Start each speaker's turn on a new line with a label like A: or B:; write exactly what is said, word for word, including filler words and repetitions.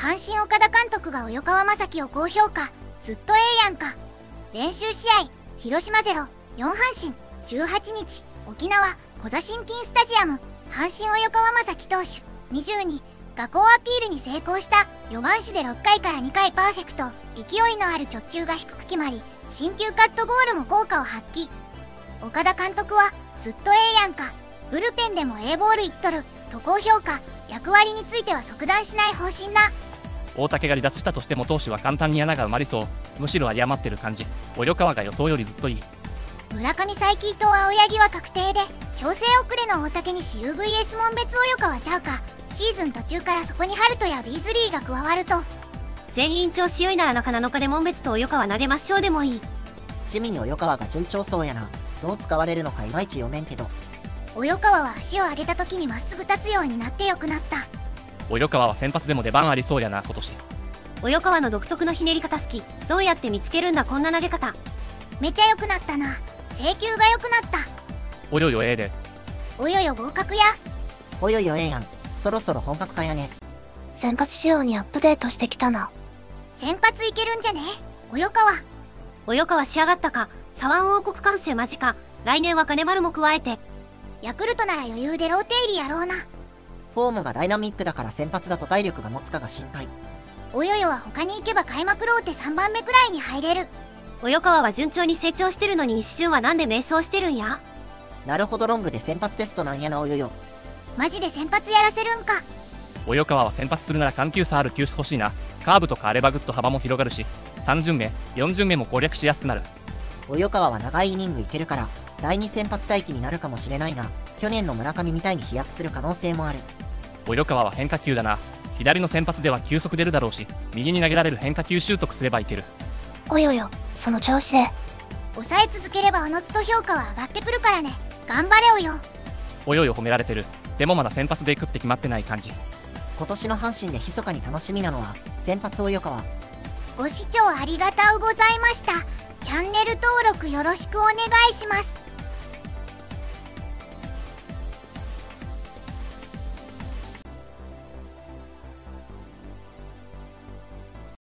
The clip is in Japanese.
A: 阪神岡田監督が及川雅紀を高評価。ずっとええやんか。練習試合広島ゼロよん阪神。じゅうはちにち沖縄コザ新金スタジアム。阪神及川雅紀投手にじゅうに画向アピールに成功した。よんばん手でろっかいからにかいパーフェクト。勢いのある直球が低く決まり、新球カットボールも効果を発揮。岡田監督はずっとええやんか。ブルペンでも A ボールいっとると高評価。役割については即断しない方針だ。
B: 大竹が離脱したとしても投手は簡単に穴が埋まりそう。むしろ有り余ってる感じ。及川が予想よりずっといい。
A: 村上才木と青柳は確定で、調整遅れの大竹に シーブイエス 門別及川ちゃうか。シーズン途中からそこに春人やビーズリーが加わると。
C: 全員調子良いなら中なのかで門別と及川投げましょうでもいい。
D: 地味に及川が順調そうやな。どう使われるのかいまいち読めんけど。
A: 及川は足を上げた時にまっすぐ立つようになってよくなった。
B: 及川は先発でも出番ありそうやな今年。
C: 及川の独特のひねり方好き。どうやって見つけるんだこんな投げ方。
A: めちゃ良くなったな。制球が良くなった。
B: およよええで。
A: およよ合格や。
D: およよええやん。そろそろ本格化やね。
E: 先発仕様にアップデートしてきたな。
A: 先発いけるんじゃね及川。
C: 及川仕上がったか。左腕王国完成間近。来年は金丸も加えて。
A: ヤクルトなら余裕でローテ入りやろうな。
D: フォームがダイナミックだから先発だと体力が持つかが心配。
A: およよは他に行けば開幕ローテさんばんめくらいに入れる。
C: 及川は順調に成長してるのに一瞬はなんで迷走してるんや。
D: なるほどロングで先発テストなんやなおよよ。
A: マジで先発やらせるんか。
B: 及川は先発するなら緩急差ある球種欲しいな。カーブとかあればグッと幅も広がるし、さん巡目よん巡目も攻略しやすくなる。
D: 及川は長いイニングいけるからだいに先発待機になるかもしれないが、去年の村上みたいに飛躍する可能性もある。
B: 及川は変化球だな。左の先発では球速出るだろうし、右に投げられる変化球習得すればいける。
E: およよ、その調子で
A: 抑え続ければおのずと評価は上がってくるからね。頑張れおよ。
B: およよ褒められてる。でもまだ先発でいくって決まってない感じ。
D: 今年の阪神で密かに楽しみなのは先発及川。
A: ご視聴ありがとうございました。チャンネル登録よろしくお願いします。